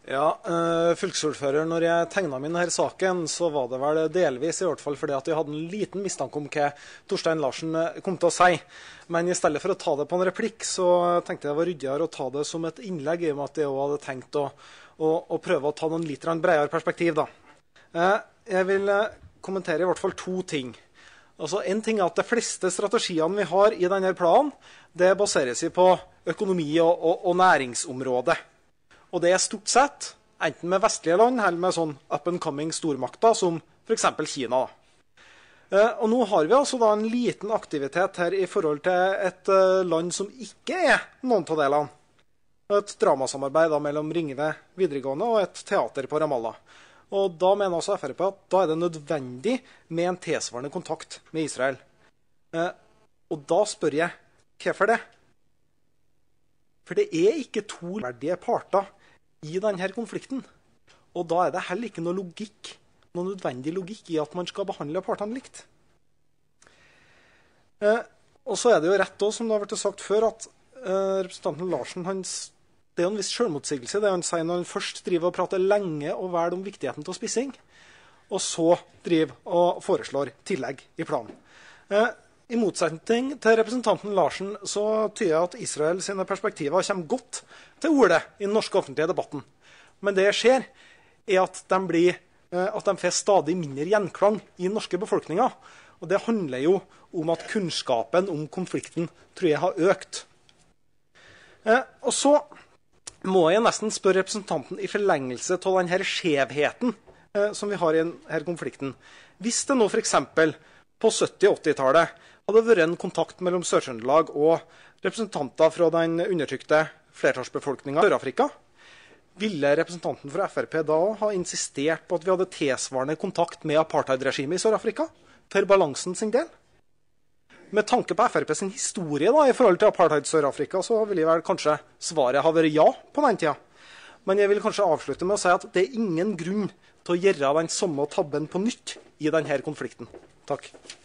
Ja, fylkesordfører, når jeg tegnet min denne saken, så var det vel delvis i hvert fall fordi at jeg hadde en liten mistanke om hva Torstein Larsen kom til å si. Men i stedet for å ta det på en replikk, så tenkte jeg det var ryddigere å ta det som et innlegg, i og med at jeg også hadde tenkt å prøve å ta noen litt bredere perspektiv da. Jeg vil kommentere i hvert fall to ting. Altså, en ting er at de fleste strategiene vi har i denne planen, det baserer seg på økonomi og næringsområdet. Og det er stort sett, enten med vestlige land, eller med sånn up-and-coming stormakter, som for eksempel Kina. Og nå har vi altså da en liten aktivitet her i forhold til et land som ikke er noen av delene. Et dramasamarbeid da mellom Ringve videregående og et teater på Ramallah. Og da mener også Frp at da er det nødvendig med en tilsvarende kontakt med Israel. Og da spør jeg, hvorfor det? For det er ikke to verdige parter i denne konflikten. Og da er det heller ikke noe nødvendig logikk i at man skal behandle partene likt. Og så er det jo rett også, som det har vært sagt før, at representanten Larsen, det er en viss selvmotsigelse det han sier når han først driver og prater lenge og vel om viktigheten til spissing, og så driver og foreslår tillegg i planen. I motsetning til representanten Larsen så tyder jeg at Israel sine perspektiver kommer godt til orde i den norske offentlige debatten. Men det skjer er at de får stadig mindre gjenklang i den norske befolkningen. Og det handler jo om at kunnskapen om konflikten tror jeg har økt. Og så må jeg nesten spørre representanten i forlengelse av denne skjevheten som vi har i denne konflikten. Hvis det nå for eksempel på 70- og 80-tallet hadde vært en kontakt mellom Sør-Trøndelag og representanter fra den undertrykte flertallsbefolkningen i Sør-Afrika, ville representanten fra Frp da ha insistert på at vi hadde tilsvarende kontakt med apartheidregimet i Sør-Afrika for balansen sin del? Med tanke på Frp sin historie da, i forhold til apartheid Sør-Afrika, så ville vel kanskje svaret ha vært ja på den tida. Men jeg vil kanskje avslutte med å si at det er ingen grunn til å gjøre den samme tabben på nytt i denne konflikten. Takk.